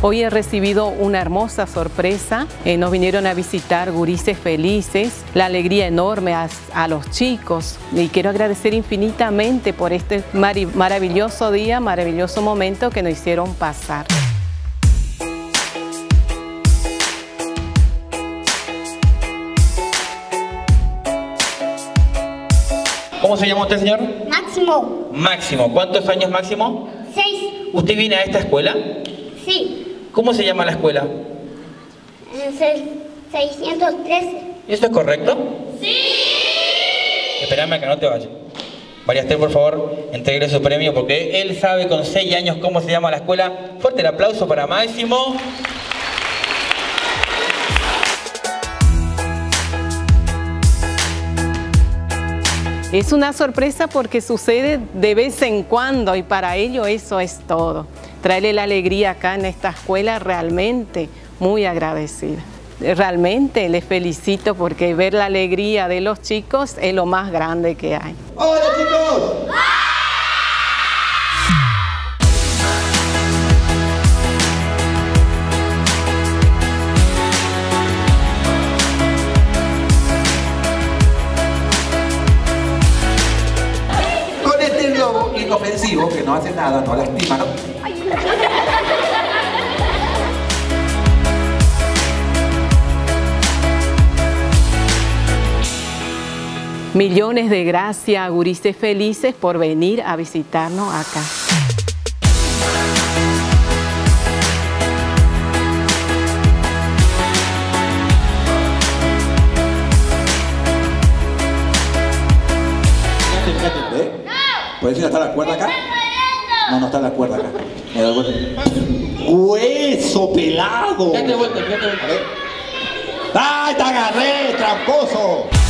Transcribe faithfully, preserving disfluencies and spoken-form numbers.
Hoy he recibido una hermosa sorpresa. Eh, nos vinieron a visitar gurises felices, la alegría enorme a, a los chicos. Y quiero agradecer infinitamente por este mar maravilloso día, maravilloso momento que nos hicieron pasar. ¿Cómo se llama usted, señor? Máximo. Máximo. ¿Cuántos años, Máximo? Seis. ¿Usted viene a esta escuela? Sí. ¿Cómo se llama la escuela? seiscientos trece. ¿Eso es correcto? Sí. Espérame que no te vayas. María Esther, por favor, entregue su premio porque él sabe con seis años cómo se llama la escuela. Fuerte el aplauso para Máximo. Es una sorpresa porque sucede de vez en cuando y para ello eso es todo. Traerle la alegría acá en esta escuela, realmente muy agradecida. Realmente les felicito porque ver la alegría de los chicos es lo más grande que hay. ¡Hola, chicos! Con este globo inofensivo que no hace nada, no lastima, ¿no? Millones de gracias, gurises felices, por venir a visitarnos acá. ¿Eh? ¿Puedes ir hasta la cuerda acá? No, no está la cuerda acá. Me doy vuelta. ¡Hueso pelado! Fíjate vuelta, fíjate vuelta. ¡Ay, te agarré, tramposo!